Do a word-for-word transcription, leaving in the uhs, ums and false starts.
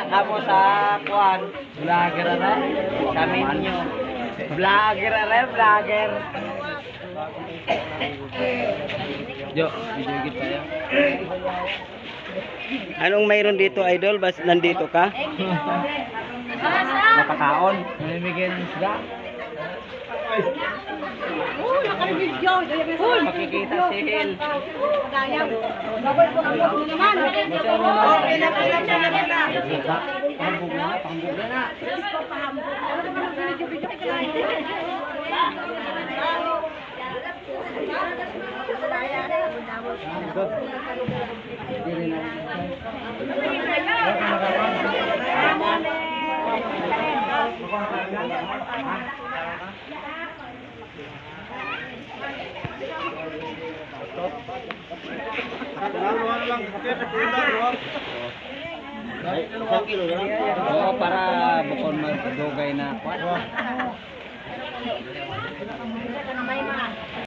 kamo sa kuan. Vlogger na. Sa menu. Vlogger na, vlogger. Jo, video kita ya. Anong mayroon dito, idol? Bas nandito ka? Napakaon. Namimigay ng isda. Uy, naka-video. Uy, Makikita si Hil. dayang. Babay ko ako naman. Okay na, pila, pila, pila. Pambog na, pambog na na. Oo, para bukod magdugay na kuan.